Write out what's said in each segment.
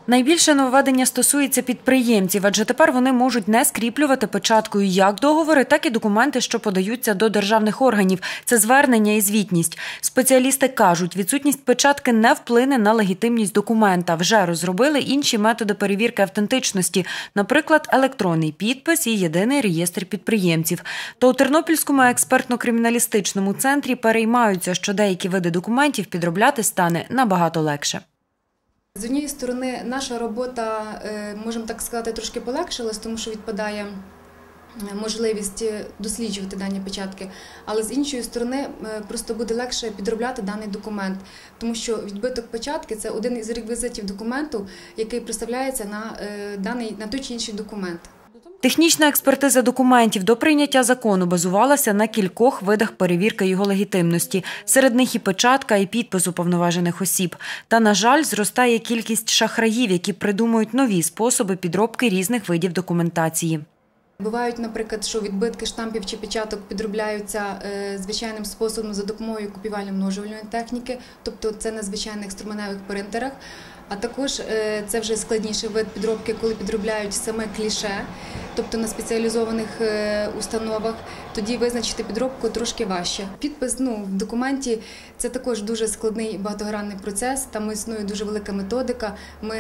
Найбільше нововведення стосується підприємців, адже тепер вони можуть не скріплювати печаткою як договори, так і документи, що подаються до державних органів. Це звернення і звітність. Спеціалісти кажуть, відсутність печатки не вплине на легітимність документа. Вже розробили інші методи перевірки автентичності, наприклад, електронний підпис і єдиний реєстр підприємців. То у Тернопільському експертно-криміналістичному центрі переймаються, що деякі види документів підробляти стане набагато легше. З однієї сторони, наша робота, можемо так сказати, трошки полегшилась, тому що відпадає можливість досліджувати дані печатки, але з іншої сторони, просто буде легше підробляти даний документ, тому що відбиток печатки – це один із реквізитів документу, який представляється на той чи інший документ. Технічна експертиза документів до прийняття закону базувалася на кількох видах перевірки його легітимності. Серед них і печатка, і підпис уповноважених осіб. Та, на жаль, зростає кількість шахраїв, які придумують нові способи підробки різних видів документації. Бувають, наприклад, що відбитки штампів чи печаток підробляються звичайним способом за допомогою копіювально-множувальної техніки, тобто це на звичайних струменевих принтерах. А також це вже складніший вид підробки, коли підробляють саме кліше, тобто на спеціалізованих установах. Тоді визначити підробку трошки важче. Підпис в документі – це також дуже складний багатогранний процес, там існує дуже велика методика.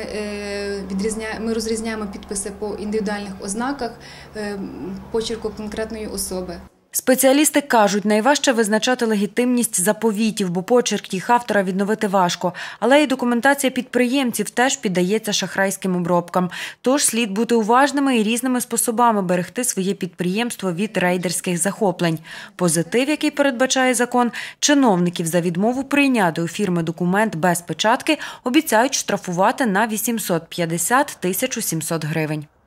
Ми розрізняємо підписи по індивідуальних ознаках, почерку конкретної особи. Спеціалісти кажуть, найважче визначати легітимність заповітів, бо почерк їх автора відновити важко. Але і документація підприємців теж піддається шахрайським обробкам. Тож слід бути уважними і різними способами берегти своє підприємство від рейдерських захоплень. Позитив, який передбачає закон, чиновників за відмову прийняти у фірми документ без печатки обіцяють штрафувати на 850 – 1700 гривень.